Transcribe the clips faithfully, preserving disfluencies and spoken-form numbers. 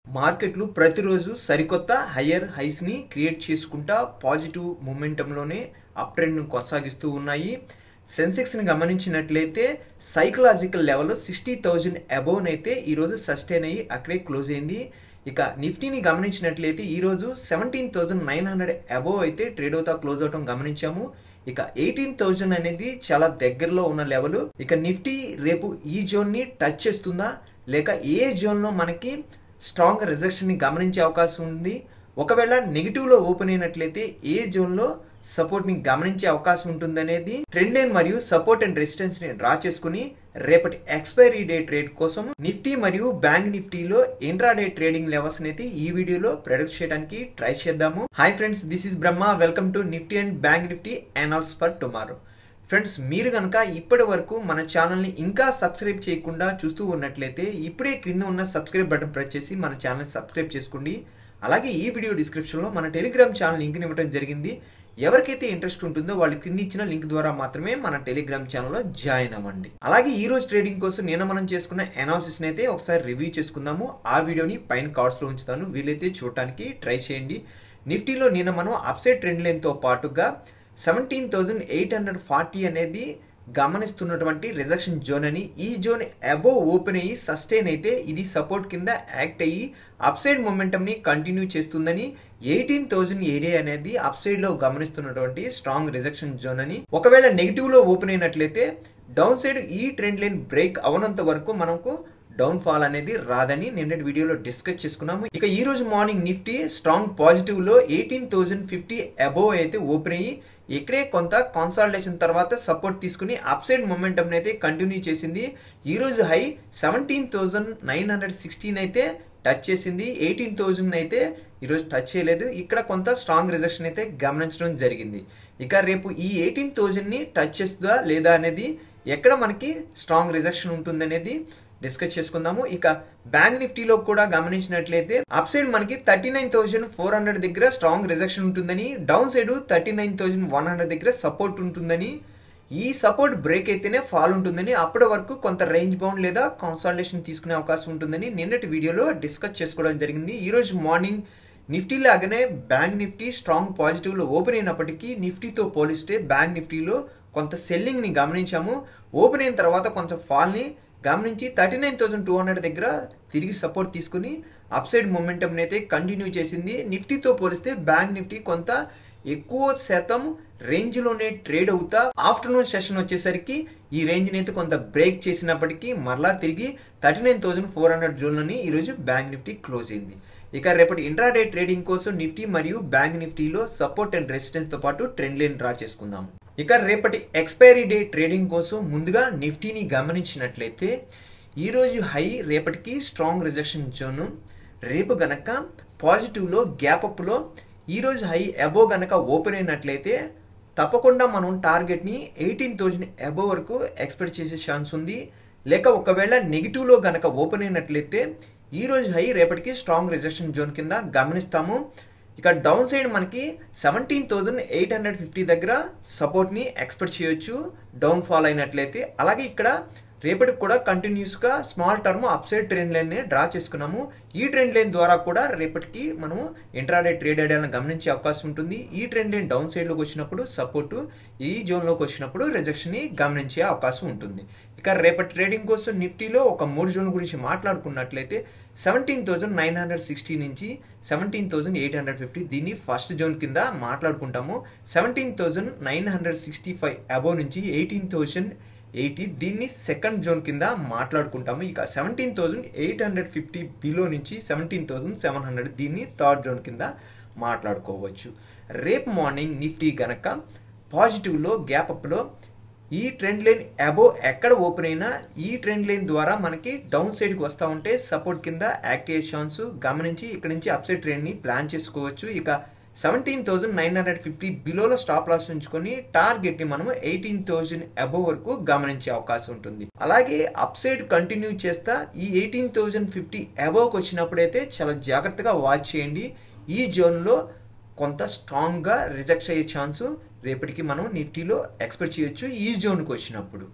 మార్కెట్లు ప్రతిరోజు సరికొత్త హయ్యర్ హైస్ ని క్రియేట్ చేసుకుంటా పాజిటివ్ మూమెంటం లోనే అప్ ట్రెండ్ ను కొనసాగిస్తూ ఉన్నాయి. సెన్సెక్స్ ని గమనించినట్లయితే psychological level sixty thousand above అయితే ఈ రోజు సస్టైన్ అయ్యి అక్కడే క్లోజ్ అయింది. ఇక నిఫ్టీని గమనించినట్లయితే ఈ రోజు seventeen thousand nine hundred above అయితే ట్రేడ్ అవుతా క్లోజ్ అవటం గమనించాము. ఇక ఎయిటీన్ థౌజండ్ అనేది చాలా దగ్గరలో ఉన్న లెవెల్. ఇక నిఫ్టీ రేపు ఈ జోన్ ని టచ్ చేస్తుందా లేక ఏ జోన్ లో మనకి స్ట్రాంగ్ రిజెక్షన్ ని గమనించే అవకాశం ఉంది. ఒకవేళ నెగిటివ్ లో ఓపెన్ అయినట్లయితే ఏ జోన్ లో సపోర్ట్ ని గమనించే అవకాశం ఉంటుందనేది ట్రెండ్ లైన్ మరియు సపోర్ట్ అండ్ రెసిస్టెన్స్ ని డ్రా చేసుకుని రేపటి ఎక్స్పైరీ డే ట్రేడ్ కోసం నిఫ్టీ మరియు బ్యాంక్ నిఫ్టీలో ఇంట్రాడే ట్రేడింగ్ లెవెల్స్ అయితే ఈ వీడియోలో ప్రెడిక్ట్ చేయడానికి ట్రై చేద్దాము. Hi friends, this is Brahma. Welcome to Nifty and bank Nifty announce for tomorrow. Friends, మీరు కనుక ఇప్పటి వరకు మన ఛానల్ని ఇంకా సబ్స్క్రైబ్ చేయకుండా చూస్తూ ఉన్నట్లయితే ఇప్పుడే క్రింద ఉన్న సబ్స్క్రైబ్ బటన్ ప్రెస్ చేసి మన ఛానల్ని సబ్స్క్రైబ్ చేసుకోండి. అలాగే ఈ వీడియో డిస్క్రిప్షన్లో మన టెలిగ్రామ్ ఛానల్ లింక్ని ఇవ్వడం జరిగింది. ఎవరికైతే ఇంట్రెస్ట్ ఉంటుందో వాళ్ళు కింద ఇచ్చిన లింక్ ద్వారా మాత్రమే మన టెలిగ్రామ్ ఛానల్లో జాయిన్ అవ్వండి. అలాగే ఈ రోజు ట్రేడింగ్ కోసం నేను మనం చేసుకున్న అనాలిసిస్ అయితే ఒకసారి రివ్యూ చేసుకుందాము. ఆ వీడియోని పైన కార్డ్స్ లో ఉంచుతాను, వీలైతే చూడటానికి ట్రై చేయండి. నిఫ్టీలో నిన్న మనం అప్సైడ్ ట్రెండ్ లైన్ తో పాటుగా seventeen thousand eight hundred forty అనేది గమనిస్తున్నటువంటి రిజెక్షన్ జోన్ అని, ఈ జోన్ అబోవ్ ఓపెన్ అయ్యి సస్టైన్ అయితే ఇది సపోర్ట్ కింద యాక్ట్ అయ్యి అప్సైడ్ మొమెంటం ని కంటిన్యూ చేస్తుందని, ఎయిటీన్ థౌజండ్ ఏరియా అనేది అప్సైడ్ లో గమనిస్తున్నటువంటి స్ట్రాంగ్ రిజెక్షన్ జోన్ అని, ఒకవేళ నెగిటివ్ లో ఓపెన్ అయినట్లయితే డౌన్ సైడ్ ఈ ట్రెండ్ లైన్ బ్రేక్ అవనంత వరకు మనకు డౌన్ ఫాల్ అనేది రాదని నిన్నటి వీడియోలో డిస్కస్ చేసుకున్నాము. ఇక ఈ రోజు మార్నింగ్ నిఫ్టీ స్ట్రాంగ్ పాజిటివ్ లో ఎయిటీన్ థౌజండ్ ఫిఫ్టీ అబోవ్ అయితే ఓపెన్ అయ్యి ఇక్కడే కొంత కాన్సాలిడేషన్ తర్వాత సపోర్ట్ తీసుకుని అప్సైడ్ మొమెంటం అయితే కంటిన్యూ చేసింది. ఈ రోజు high seventeen thousand nine hundred sixteen అయితే టచ్ చేసింది. ఎయిటీన్ థౌజండ్ అయితే ఈరోజు టచ్ చేయలేదు. ఇక్కడ కొంత స్ట్రాంగ్ రిజెక్షన్ అయితే గమనించడం జరిగింది. ఇక రేపు ఈ ఎయిటీన్ థౌజండ్ ని టచ్ చేస్తుందా లేదా అనేది, ఎక్కడ మనకి స్ట్రాంగ్ రిజెక్షన్ ఉంటుంది అనేది డిస్కస్ చేసుకుందాము. ఇక బ్యాంక్ నిఫ్టీలో కూడా గమనించినట్లయితే అప్ సైడ్ మనకి thirty nine thousand four hundred దగ్గర స్ట్రాంగ్ రిజెక్షన్ ఉంటుందని, down side thirty nine thousand one hundred దగ్గర సపోర్ట్ ఉంటుందని, ఈ సపోర్ట్ బ్రేక్ అయితేనే ఫాల్ ఉంటుందని, అప్పటి వరకు కొంత రేంజ్ బౌండ్ లేదా కన్సాలిడేషన్ తీసుకునే అవకాశం ఉంటుందని నిన్నటి వీడియోలో డిస్కస్ చేసుకోవడం జరిగింది. ఈ రోజు మార్నింగ్ నిఫ్టీ లాగానే బ్యాంక్ నిఫ్టీ స్ట్రాంగ్ పాజిటివ్ లో ఓపెన్ అయినప్పటికీ నిఫ్టీతో పోలిస్తే బ్యాంక్ నిఫ్టీలో కొంత సెల్లింగ్ ని గమనించాము. ఓపెన్ అయిన తర్వాత కొంచెం ఫాల్ ని గమనించి thirty nine thousand two hundred దగ్గర తిరిగి సపోర్ట్ తీసుకుని అప్సైడ్ మొమెంటం అయితే కంటిన్యూ చేసింది. నిఫ్టీతో పోలిస్తే బ్యాంక్ నిఫ్టీ కొంత ఎక్కువ శాతం రేంజ్ లోనే ట్రేడ్ అవుతా ఆఫ్టర్నూన్ సెషన్ వచ్చేసరికి ఈ రేంజ్ అయితే కొంత బ్రేక్ చేసినప్పటికీ మరలా తిరిగి thirty nine thousand four hundred zone లోని ఈ రోజు బ్యాంక్ నిఫ్టీ క్లోజ్ అయింది. ఇక రేపటి ఇంట్రాడే ట్రేడింగ్ కోసం నిఫ్టీ మరియు బ్యాంక్ నిఫ్టీలో సపోర్ట్ అండ్ రెసిస్టెన్స్ తో పాటు ట్రెండ్ లైన్ డ్రా చేసుకుందాం. ఇక రేపటి ఎక్స్పైరీ డే ట్రేడింగ్ కోసం ముందుగా నిఫ్టీని గమనించినట్లయితే ఈ రోజు హై రేపటికి స్ట్రాంగ్ రిజెక్షన్ జోన్, రేపు గనక పాజిటివ్ లో గ్యాప్ అప్ లో ఈ రోజు హై అబోవ్ గనక ఓపెన్ అయినట్లయితే తప్పకుండా మనం టార్గెట్ ని ఎయిటీన్ థౌజండ్ అబోవ్ వరకు ఎక్స్పెక్ట్ చేసే ఛాన్స్ ఉంది. లేక ఒకవేళ నెగిటివ్ లో గనక ఓపెన్ అయినట్లయితే ఈ రోజు హై రేపటికి స్ట్రాంగ్ రిజెక్షన్ జోన్ కింద గమనిస్తాము. ఇక డౌన్ సైడ్ మనకి seventeen thousand eight hundred fifty దగ్గర సపోర్ట్ ని ఎక్స్పెక్ట్ చేయొచ్చు డౌన్ ఫాల్ అయినట్లయితే. అలాగే ఇక్కడ రేపటికి కూడా కంటిన్యూస్ గా small term upside trend line ని డ్రా చేసుకున్నాము. ఈ ట్రెండ్ లైన్ ద్వారా కూడా రేపటికి మనము ఇంట్రాడే ట్రేడ్ ఐడియాలను గమనించే అవకాశం ఉంటుంది. ఈ ట్రెండ్ లైన్ డౌన్ సైడ్ లోకి వచ్చినప్పుడు సపోర్ట్, ఈ జోన్ లోకి వచ్చినప్పుడు రిజెక్షన్ ని గమనించే అవకాశం ఉంటుంది. ఇక రేపటి ట్రేడింగ్ కోసం నిఫ్టీలో ఒక మూడు జోన్ గురించి మాట్లాడుకున్నట్లయితే seventeen thousand nine hundred sixty నుంచి seventeen thousand eight hundred fifty దీన్ని ఫస్ట్ జోన్ కింద మాట్లాడుకుంటాము. Seventeen thousand nine hundred sixty five above నుంచి ఎయిటీన్ థౌసండ్ ఎయిటీ దీన్ని సెకండ్ జోన్ కింద మాట్లాడుకుంటాము. ఇక seventeen thousand eight hundred fifty below నుంచి సెవెంటీన్ థౌసండ్ సెవెన్ హండ్రెడ్ దీన్ని థర్డ్ జోన్ కింద మాట్లాడుకోవచ్చు. రేపు మార్నింగ్ నిఫ్టీ గనక పాజిటివ్లో గ్యాప్ అప్లో ఈ ట్రెండ్ లైన్ అబోవ్ ఎక్కడ ఓపెన్ అయినా ఈ ట్రెండ్ లైన్ ద్వారా మనకి డౌన్ సైడ్కి వస్తూ ఉంటే సపోర్ట్ కింద యాక్ట్ అయ్యే ఛాన్స్ గమనించి ఇక్కడ నుంచి అప్సైడ్ ట్రెండ్ ని ప్లాన్ చేసుకోవచ్చు. ఇక seventeen thousand nine hundred fifty బిలోలో స్టాప్ లాస్ ఉంచుకొని టార్గెట్ ని మనము ఎయిటీన్ థౌసండ్ అబోవ్ వరకు గమనించే అవకాశం ఉంటుంది. అలాగే అప్ సైడ్ కంటిన్యూ చేస్తా ఈ ఎయిటీన్ థౌసండ్ ఫిఫ్టీ అబోవ్కి వచ్చినప్పుడైతే చాలా జాగ్రత్తగా వాచ్ చేయండి. ఈ జోన్లో కొంత స్ట్రాంగ్ గా రిజెక్ట్ అయ్యే ఛాన్స్ రేపటికి మనం నిఫ్టీలో ఎక్స్పెక్ట్ చేయొచ్చు ఈ జోన్కి వచ్చినప్పుడు.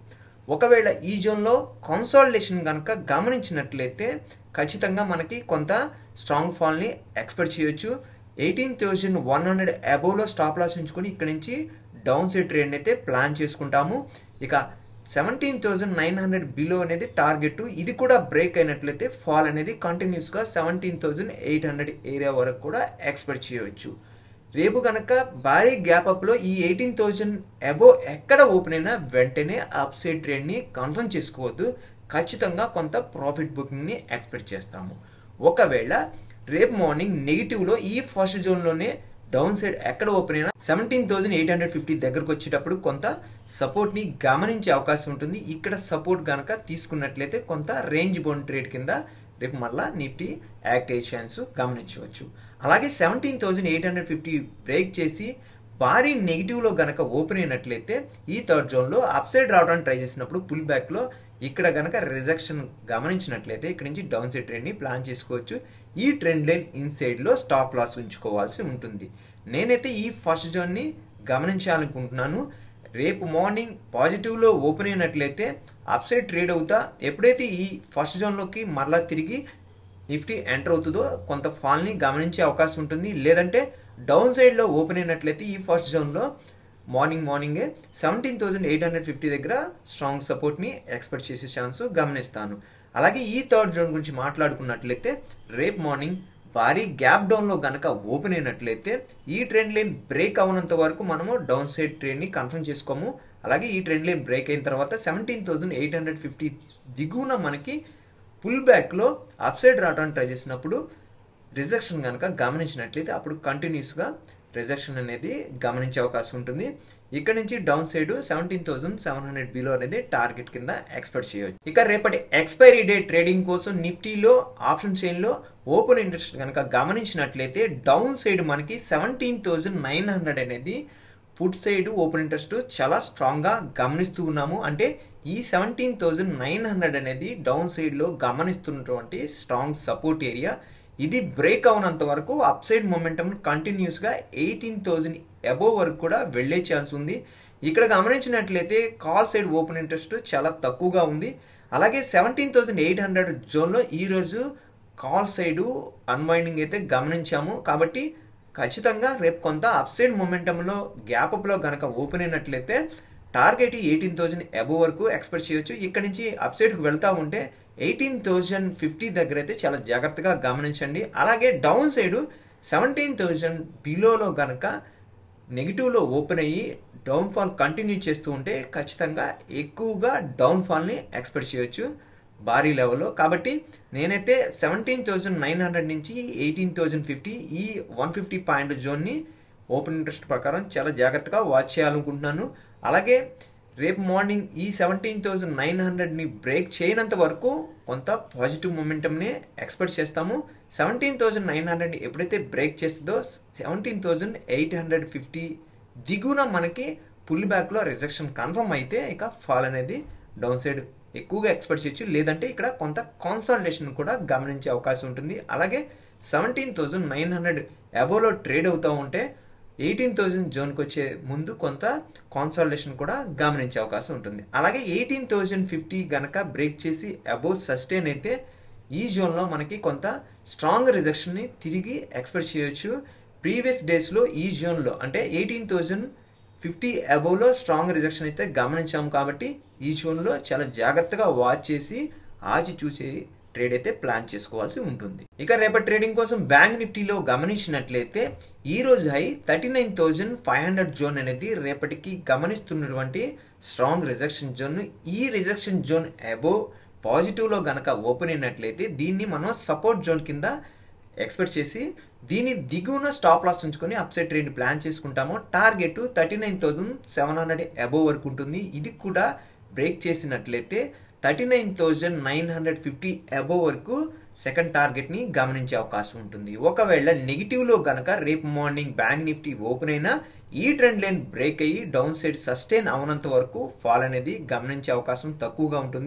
ఒకవేళ ఈ జోన్లో కన్సాలిడేషన్ కనుక గమనించినట్లయితే ఖచ్చితంగా మనకి కొంత స్ట్రాంగ్ ఫాల్ని ఎక్స్పెక్ట్ చేయొచ్చు. ఎయిటీన్ థౌజండ్ వన్ హండ్రెడ్ అబోవ్లో స్టాప్ లాస్ ఉంచుకొని ఇక్కడ నుంచి డౌన్ సైడ్ ట్రేడ్ అయితే ప్లాన్ చేసుకుంటాము. ఇక seventeen thousand nine hundred below అనేది టార్గెట్. ఇది కూడా బ్రేక్ అయినట్లయితే ఫాల్ అనేది కంటిన్యూస్గా seventeen thousand eight hundred area వరకు కూడా ఎక్స్పెక్ట్ చేయవచ్చు. రేపు కనుక భారీ గ్యాప్ అప్లో ఈ ఎయిటీన్ థౌజండ్ అబో ఎక్కడ ఓపెన్ అయినా వెంటనే అప్ సైడ్ ట్రేడ్ని కన్ఫర్మ్ చేసుకోవద్దు. ఖచ్చితంగా కొంత ప్రాఫిట్ బుకింగ్ని ఎక్స్పెక్ట్ చేస్తాము. ఒకవేళ రేపు మార్నింగ్ నెగిటివ్లో ఈ ఫస్ట్ జోన్లోనే డౌన్ సైడ్ ఎక్కడ ఓపెన్ అయినా seventeen thousand eight hundred fifty దగ్గరకు వచ్చేటప్పుడు కొంత సపోర్ట్ని గమనించే అవకాశం ఉంటుంది. ఇక్కడ సపోర్ట్ కనుక తీసుకున్నట్లయితే కొంత రేంజ్ బౌండ్ ట్రేడ్ కింద రేపు మళ్ళా నిఫ్టీ యాక్ట్ అయ్యే ఛాన్స్ గమనించవచ్చు. అలాగే seventeen thousand eight hundred fifty break చేసి భారీ నెగిటివ్లో గనక ఓపెన్ అయినట్లయితే ఈ థర్డ్ జోన్లో అప్ సైడ్ రావడానికి ట్రై చేసినప్పుడు పుల్ బ్యాక్లో ఇక్కడ గనక రిజెక్షన్ గమనించినట్లయితే ఇక్కడ నుంచి డౌన్ సైడ్ ట్రెండ్ని ప్లాన్ చేసుకోవచ్చు. ఈ ట్రెండ్ లైన్ ఇన్సైడ్లో స్టాప్ లాస్ ఉంచుకోవాల్సి ఉంటుంది. నేనైతే ఈ ఫస్ట్ జోన్ని గమనించాలనుకుంటున్నాను. రేపు మార్నింగ్ పాజిటివ్లో ఓపెన్ అయినట్లయితే అప్ సైడ్ ట్రేడ్ అవుతా ఎప్పుడైతే ఈ ఫస్ట్ జోన్లోకి మరలా తిరిగి నిఫ్టీ ఎంటర్ అవుతుందో కొంత ఫాల్ని గమనించే అవకాశం ఉంటుంది. లేదంటే డౌన్ సైడ్లో ఓపెన్ అయినట్లయితే ఈ ఫస్ట్ జోన్లో మార్నింగ్ మార్నింగే seventeen thousand eight hundred fifty దగ్గర స్ట్రాంగ్ సపోర్ట్ని ఎక్స్పెక్ట్ చేసే ఛాన్స్ గమనిస్తాను. అలాగే ఈ థర్డ్ జోన్ గురించి మాట్లాడుకున్నట్లయితే రేపు మార్నింగ్ భారీ గ్యాప్ డౌన్లో కనుక ఓపెన్ అయినట్లయితే ఈ ట్రెండ్ లైన్ బ్రేక్ అవనంత వరకు మనము డౌన్ సైడ్ ట్రెండ్ని కన్ఫర్మ్ చేసుకోము. అలాగే ఈ ట్రెండ్ లైన్ బ్రేక్ అయిన తర్వాత seventeen thousand eight hundred fifty దిగువన మనకి పుల్ బ్యాక్లో అప్ సైడ్ రావడానికి ట్రై చేసినప్పుడు రిజెక్షన్ కనుక గమనించినట్లయితే అప్పుడు కంటిన్యూస్గా రిజెక్షన్ అనేది గమనించే అవకాశం ఉంటుంది. ఇక్కడ నుంచి down side seventeen thousand seven hundred below అనేది టార్గెట్ కింద ఎక్స్పెక్ట్ చేయవచ్చు. ఇక రేపటి ఎక్స్పైరీ డే ట్రేడింగ్ కోసం నిఫ్టీలో ఆప్షన్ చైన్లో ఓపెన్ ఇంట్రెస్ట్ కనుక గమనించినట్లయితే డౌన్ సైడ్ మనకి సెవెంటీన్ థౌసండ్ నైన్ హండ్రెడ్ అనేది పుట్ సైడ్ ఓపెన్ ఇంట్రెస్ట్ చాలా స్ట్రాంగ్గా గమనిస్తూ ఉన్నాము. అంటే ఈ సెవెంటీన్ థౌసండ్ నైన్ హండ్రెడ్ అనేది డౌన్ సైడ్లో గమనిస్తున్నటువంటి స్ట్రాంగ్ సపోర్ట్ ఏరియా. ఇది బ్రేక్ అవునంత వరకు అప్ సైడ్ మొమెంటమ్ కంటిన్యూస్గా ఎయిటీన్ థౌజండ్ అబోవ్ వరకు కూడా వెళ్ళే ఛాన్స్ ఉంది. ఇక్కడ గమనించినట్లయితే కాల్ సైడ్ ఓపెన్ ఇంట్రెస్ట్ చాలా తక్కువగా ఉంది. అలాగే సెవెంటీన్ థౌజండ్ ఎయిట్ హండ్రెడ్ జోన్లో ఈరోజు కాల్ సైడ్ అన్వైండింగ్ అయితే గమనించాము. కాబట్టి ఖచ్చితంగా రేపు కొంత అప్ సైడ్ మొమెంటంలో గ్యాప్ అప్లో కనుక ఓపెన్ అయినట్లయితే టార్గెట్ ఎయిటీన్ థౌజండ్ అబోవ్ వరకు ఎక్స్పెక్ట్ చేయొచ్చు. ఇక్కడ నుంచి అప్ సైడ్కి వెళ్తా ఉంటే ఎయిటీన్ థౌజండ్ ఫిఫ్టీ దగ్గర అయితే చాలా జాగ్రత్తగా గమనించండి. అలాగే డౌన్ సైడ్ సెవెంటీన్ థౌజండ్ బిలోలో కనుక నెగిటివ్లో ఓపెన్ అయ్యి డౌన్ఫాల్ కంటిన్యూ చేస్తూ ఉంటే ఖచ్చితంగా ఎక్కువగా డౌన్ఫాల్ని ఎక్స్పెక్ట్ చేయొచ్చు భారీ లెవెల్లో. కాబట్టి నేనైతే సెవెంటీన్ థౌజండ్ నైన్ హండ్రెడ్ నుంచి ఎయిటీన్ థౌజండ్ ఫిఫ్టీ ఈ వన్ ఫిఫ్టీ పాయింట్ జోన్ని ఓపెన్ ఇంట్రెస్ట్ ప్రకారం చాలా జాగ్రత్తగా వాచ్ చేయాలనుకుంటున్నాను. అలాగే రేపు మార్నింగ్ ఈ సెవెంటీన్ థౌజండ్ నైన్ హండ్రెడ్ని బ్రేక్ చేయనంత వరకు కొంత పాజిటివ్ మొమెంటమ్ని ఎక్స్పెక్ట్ చేస్తాము. సెవెంటీన్ థౌజండ్ నైన్ హండ్రెడ్ని ఎప్పుడైతే బ్రేక్ చేస్తుందో seventeen thousand eight hundred fifty దిగున మనకి పుల్ బ్యాక్లో రిజెక్షన్ కన్ఫర్మ్ అయితే ఇక ఫాల్ అనేది డౌన్ సైడ్ ఎక్కువగా ఎక్స్పెక్ట్ చేయొచ్చు. లేదంటే ఇక్కడ కొంత కాన్సాలిడేషన్ కూడా గమనించే అవకాశం ఉంటుంది. అలాగే సెవెంటీన్ థౌజండ్ నైన్ హండ్రెడ్ అబోవ్లో ట్రేడ్ అవుతూ ఉంటే ఎయిటీన్ థౌజండ్ జోన్కి వచ్చే ముందు కొంత కాన్సాలిడేషన్ కూడా గమనించే అవకాశం ఉంటుంది. అలాగే ఎయిటీన్ థౌజండ్ ఫిఫ్టీ గనక బ్రేక్ చేసి అబోవ్ సస్టైన్ అయితే ఈ జోన్లో మనకి కొంత స్ట్రాంగ్ రిజెక్షన్ని తిరిగి ఎక్స్పెక్ట్ చేయొచ్చు. ప్రీవియస్ డేస్లో ఈ జోన్లో అంటే ఎయిటీన్ థౌజండ్ ఫిఫ్టీ అబోవ్లో స్ట్రాంగ్ రిజెక్షన్ అయితే గమనించాము. కాబట్టి ఈ జోన్లో చాలా జాగ్రత్తగా వాచ్ చేసి ఆచి చూసి ట్రేడ్ అయితే ప్లాన్ చేసుకోవాల్సి ఉంటుంది. ఇక రేపటి ట్రేడింగ్ కోసం బ్యాంక్ నిఫ్టీలో గమనించినట్లయితే ఈ రోజు high thirty nine thousand five hundred zone అనేది రేపటికి గమనిస్తున్నటువంటి స్ట్రాంగ్ రిజెక్షన్ జోన్. ఈ రిజెక్షన్ జోన్ అబోవ్ పాజిటివ్లో గనక ఓపెన్ అయినట్లయితే దీన్ని మనం సపోర్ట్ జోన్ కింద ఎక్స్పెక్ట్ చేసి దీని దిగువన స్టాప్ లాస్ ఉంచుకొని అప్సైడ్ ట్రేడ్ ప్లాన్ చేసుకుంటాము. Target thirty nine thousand seven hundred above వరకు ఉంటుంది. ఇది కూడా బ్రేక్ చేసినట్లయితే thirty nine thousand nine hundred fifty above వరకు సెకండ్ టార్గెట్ని గమనించే అవకాశం ఉంటుంది. ఒకవేళ నెగిటివ్లో గనక రేపు మార్నింగ్ బ్యాంక్ నిఫ్టీ ఓపెన్ అయినా ఈ ట్రెండ్ లైన్ బ్రేక్ అయ్యి డౌన్ సైడ్ సస్టైన్ అవనంత వరకు ఫాల్ అనేది గమనించే అవకాశం తక్కువగా ఉంటుంది.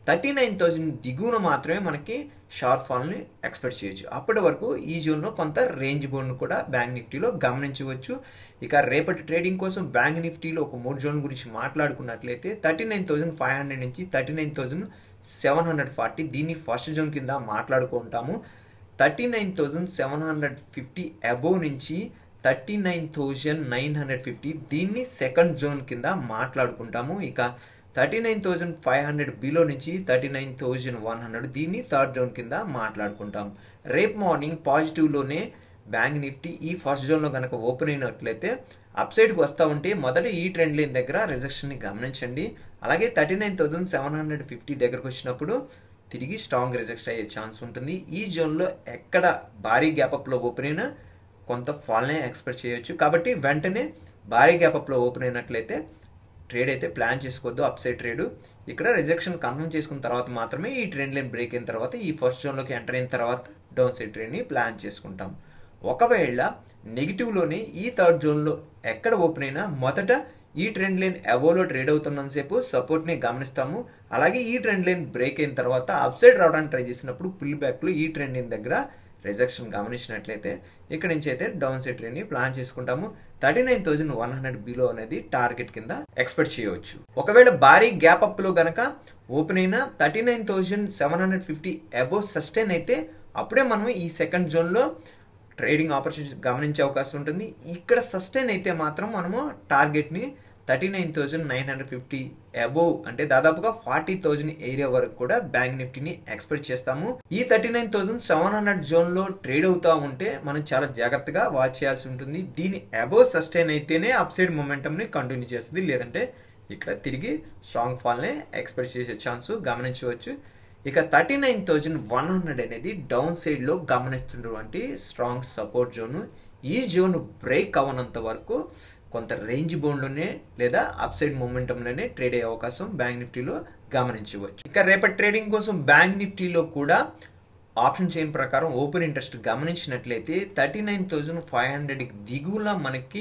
థర్టీ నైన్ థౌజండ్ దిగువన మాత్రమే మనకి షార్ట్ ఫాల్ని ఎక్స్పెక్ట్ చేయొచ్చు. అప్పటి వరకు ఈ జోన్లో కొంత రేంజ్ బోన్ కూడా బ్యాంక్ నిఫ్టీలో గమనించవచ్చు. ఇక రేపటి ట్రేడింగ్ కోసం బ్యాంక్ నిఫ్టీలో ఒక మూడు జోన్ గురించి మాట్లాడుకున్నట్లయితే thirty nine thousand five hundred నుంచి thirty nine thousand seven hundred forty దీన్ని ఫస్ట్ జోన్ కింద మాట్లాడుకుంటాము. Thirty nine thousand seven hundred fifty above నుంచి thirty nine thousand nine hundred fifty దీన్ని సెకండ్ జోన్ కింద మాట్లాడుకుంటాము. ఇక thirty nine thousand five hundred below నుంచి thirty nine thousand one hundred దీన్ని థర్డ్ జోన్ కింద మాట్లాడుకుంటాం. రేపు మార్నింగ్ పాజిటివ్లోనే బ్యాంక్ నిఫ్టీ ఈ ఫస్ట్ జోన్లో కనుక ఓపెన్ అయినట్లయితే అప్ సైడ్కి వస్తూ ఉంటే మొదట ఈ ట్రెండ్ లైన్ దగ్గర రిజెక్షన్ని గమనించండి. అలాగే thirty nine thousand seven hundred fifty దగ్గరకు వచ్చినప్పుడు తిరిగి స్ట్రాంగ్ రిజెక్ట్ అయ్యే ఛాన్స్ ఉంటుంది. ఈ జోన్లో ఎక్కడ భారీ గ్యాప్అప్లో ఓపెన్ అయినా కొంత ఫాల్నే ఎక్స్పెక్ట్ చేయొచ్చు. కాబట్టి వెంటనే భారీ గ్యాప్అప్లో ఓపెన్ అయినట్లయితే ట్రేడ్ అయితే ప్లాన్ చేసుకోవద్దు. అప్ సైడ్ ట్రేడ్ ఇక్కడ రిజెక్షన్ కన్ఫర్మ్ చేసుకున్న తర్వాత మాత్రమే ఈ ట్రెండ్ లైన్ బ్రేక్ అయిన తర్వాత ఈ ఫస్ట్ జోన్లోకి ఎంటర్ అయిన తర్వాత డౌన్ సైడ్ ట్రేడ్ని ప్లాన్ చేసుకుంటాం. ఒకవేళ నెగిటివ్లోనే ఈ థర్డ్ జోన్లో ఎక్కడ ఓపెన్ అయినా మొదట ఈ ట్రెండ్ లైన్ అబోవ్లో ట్రేడ్ అవుతున్నంతసేపు సపోర్ట్ని గమనిస్తాము. అలాగే ఈ ట్రెండ్ లైన్ బ్రేక్ అయిన తర్వాత అప్ సైడ్ రావడానికి ట్రై చేసినప్పుడు పుల్ బ్యాక్లో ఈ ట్రెండ్ లైన్ దగ్గర రిజెక్షన్ గమనించినట్లయితే ఇక్కడ నుంచి అయితే డౌన్ సైడ్ ట్రెండ్ని ప్లాన్ చేసుకుంటాము. Thirty nine thousand one hundred below అనేది టార్గెట్ కింద ఎక్స్పెక్ట్ చేయవచ్చు. ఒకవేళ భారీ గ్యాప్ అప్లో గనక ఓపెన్ అయినా thirty nine thousand seven hundred fifty above sustain అయితే అప్పుడే మనం ఈ సెకండ్ జోన్లో ట్రేడింగ్ ఆపర్చునిటీ గమనించే అవకాశం ఉంటుంది. ఇక్కడ సస్టైన్ అయితే మాత్రం మనము టార్గెట్ని thirty nine thousand nine hundred fifty above అంటే దాదాపుగా ఫార్టీ థౌజండ్ ఏరియా వరకు కూడా బ్యాంక్ నిఫ్టీని ఎక్స్పెక్ట్ చేస్తాము. ఈ thirty nine thousand seven hundred జోన్లో ట్రేడ్ అవుతా ఉంటే మనం చాలా జాగ్రత్తగా వాచ్ చేయాల్సి ఉంటుంది. దీని అబోవ్ సస్టైన్ అయితేనే అప్ సైడ్ మొమెంటమ్ని కంటిన్యూ చేస్తుంది. లేదంటే ఇక్కడ తిరిగి స్ట్రాంగ్ ఫాల్ని ఎక్స్పెక్ట్ చేసే ఛాన్స్ గమనించవచ్చు. ఇక thirty nine thousand one hundred అనేది డౌన్ సైడ్లో గమనిస్తున్నటువంటి స్ట్రాంగ్ సపోర్ట్ జోను. ఈ జోన్ బ్రేక్ అవ్వనంత వరకు కొంత రేంజ్ బోన్లోనే లేదా అప్ సైడ్ మొమెంటంలోనే ట్రేడ్ అయ్యే అవకాశం బ్యాంక్ నిఫ్టీలో గమనించవచ్చు. ఇక రేపటి ట్రేడింగ్ కోసం బ్యాంక్ నిఫ్టీలో కూడా ఆప్షన్ చైన్ ప్రకారం ఓపెన్ ఇంట్రెస్ట్ గమనించినట్లయితే థర్టీ నైన్ థౌజండ్ ఫైవ్ హండ్రెడ్కి దిగువన మనకి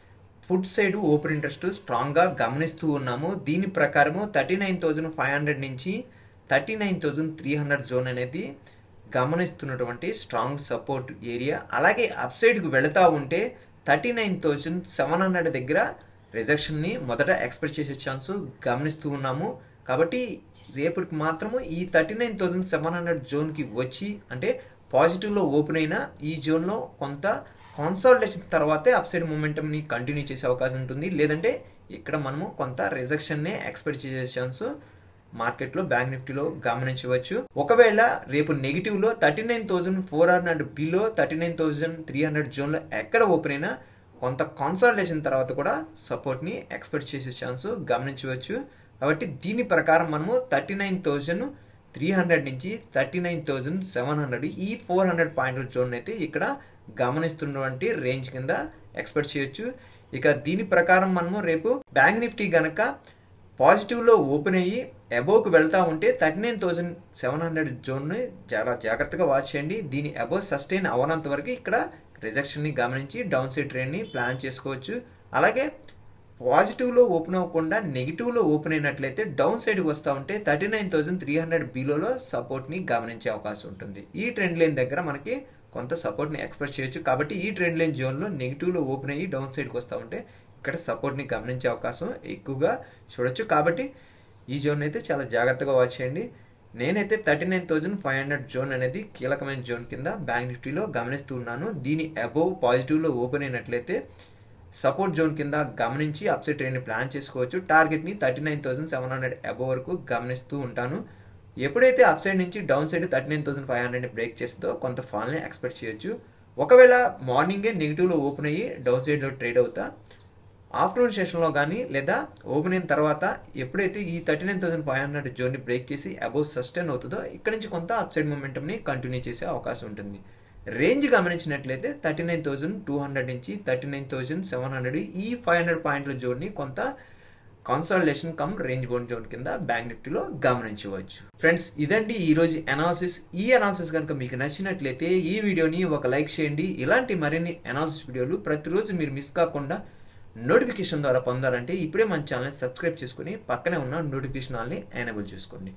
ఫుడ్ సైడ్ ఓపెన్ ఇంట్రెస్ట్ స్ట్రాంగ్గా గమనిస్తూ ఉన్నాము. దీని ప్రకారము thirty nine thousand five hundred నుంచి thirty nine thousand three hundred zone అనేది గమనిస్తున్నటువంటి స్ట్రాంగ్ సపోర్ట్ ఏరియా. అలాగే అప్ సైడ్కి వెళుతూ ఉంటే thirty nine thousand seven hundred దగ్గర రిజెక్షన్ని మొదట ఎక్స్పెక్ట్ చేసే ఛాన్స్ గమనిస్తూ ఉన్నాము. కాబట్టి రేపటికి మాత్రము ఈ thirty nine thousand seven hundred జోన్కి వచ్చి అంటే పాజిటివ్లో ఓపెన్ అయినా ఈ జోన్లో కొంత కాన్సాలిడేషన్ తర్వాతే అప్ సైడ్ మొమెంటమ్ని కంటిన్యూ చేసే అవకాశం ఉంటుంది. లేదంటే ఇక్కడ మనము కొంత రిజెక్షన్నే ఎక్స్పెక్ట్ చేసే ఛాన్స్ మార్కెట్లో బ్యాంక్ నిఫ్టీలో గమనించవచ్చు. ఒకవేళ రేపు నెగిటివ్లో thirty nine thousand four hundred below thirty nine thousand three hundred జోన్లో ఎక్కడ ఓపెన్ అయినా కొంత కాన్సాలిడేషన్ తర్వాత కూడా సపోర్ట్ని ఎక్స్పెక్ట్ చేసే ఛాన్స్ గమనించవచ్చు. కాబట్టి దీని ప్రకారం మనము thirty nine thousand three hundred నుంచి thirty nine thousand seven hundred ఈ ఫోర్ హండ్రెడ్ పాయింట్ల జోన్ అయితే ఇక్కడ గమనిస్తున్నటువంటి రేంజ్ కింద ఎక్స్పెక్ట్ చేయొచ్చు. ఇక దీని ప్రకారం మనము రేపు బ్యాంక్ నిఫ్టీ గనక పాజిటివ్లో ఓపెన్ అయ్యి అబోవ్కి వెళ్తూ ఉంటే thirty nine thousand seven hundred జోన్ని చాలా జాగ్రత్తగా వాచ్ చేయండి. దీని అబోవ్ సస్టైన్ అవనంత వరకు ఇక్కడ రిజెక్షన్ని గమనించి డౌన్ సైడ్ ట్రెండ్ని ప్లాన్ చేసుకోవచ్చు. అలాగే పాజిటివ్లో ఓపెన్ అవ్వకుండా నెగిటివ్లో ఓపెన్ అయినట్లయితే డౌన్ సైడ్కి వస్తూ ఉంటే thirty nine thousand three hundred బిలోలో సపోర్ట్ని గమనించే అవకాశం ఉంటుంది. ఈ ట్రెండ్ లైన్ దగ్గర మనకి కొంత సపోర్ట్ని ఎక్స్పెక్ట్ చేయొచ్చు. కాబట్టి ఈ ట్రెండ్ లైన్ జోన్లో నెగిటివ్లో ఓపెన్ అయ్యి డౌన్ సైడ్కి వస్తూ ఉంటే ఇక్కడ సపోర్ట్ని గమనించే అవకాశం ఎక్కువగా చూడొచ్చు. కాబట్టి ఈ జోన్ అయితే చాలా జాగ్రత్తగా వాచ్ చేయండి. నేనైతే thirty nine thousand five hundred zone అనేది కీలకమైన జోన్ కింద బ్యాంక్ నిఫ్టీలో గమనిస్తూ ఉన్నాను. దీని అబోవ్ పాజిటివ్లో ఓపెన్ అయినట్లయితే సపోర్ట్ జోన్ కింద గమనించి అప్సైడ్ ట్రెండ్ని ప్లాన్ చేసుకోవచ్చు. టార్గెట్ని thirty nine thousand seven hundred above వరకు గమనిస్తూ ఉంటాను. ఎప్పుడైతే అప్ సైడ్ నుంచి down side thirty nine thousand five హండ్రెడ్ని బ్రేక్ చేస్తుందో కొంత ఫాల్ని ఎక్స్పెక్ట్ చేయొచ్చు. ఒకవేళ మార్నింగే నెగిటివ్లో ఓపెన్ అయ్యి డౌన్ సైడ్లో ట్రేడ్ అవుతా ఆఫ్టర్నూన్ సెషన్లో కానీ లేదా ఓపెన్ అయిన తర్వాత ఎప్పుడైతే ఈ thirty nine thousand five hundred జోన్ని బ్రేక్ చేసి అబోవ్ సస్టైన్ అవుతుందో ఇక్కడ నుంచి కొంత అప్ సైడ్ మొమెంటమ్ని కంటిన్యూ చేసే అవకాశం ఉంటుంది. రేంజ్ గమనించినట్లయితే thirty nine thousand two hundred నుంచి thirty nine thousand seven hundred ఈ ఫైవ్ హండ్రెడ్ పాయింట్ల జోన్ని కొంత consolidation cum range bound zone కింద బ్యాంక్ నిఫ్టీలో గమనించవచ్చు. ఫ్రెండ్స్, ఇదండి ఈ రోజు అనాలిసిస్. ఈ అనాలిసిస్ కనుక మీకు నచ్చినట్లయితే ఈ వీడియోని ఒక లైక్ చేయండి. ఇలాంటి మరిన్ని అనాలిసిస్ వీడియోలు ప్రతిరోజు మీరు మిస్ కాకుండా నోటిఫికేషన్ ద్వారా పొందాలంటే ఇప్పుడే మన ఛానల్ సబ్స్క్రైబ్ చేసుకుని పక్కనే ఉన్న నోటిఫికేషన్ ఆల్ని ఎనేబుల్ చేసుకోండి.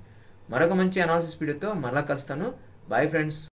మరొక మంచి అనాలిసిస్ వీడియోతో మళ్ళీ కలుస్తాను. Bye friends.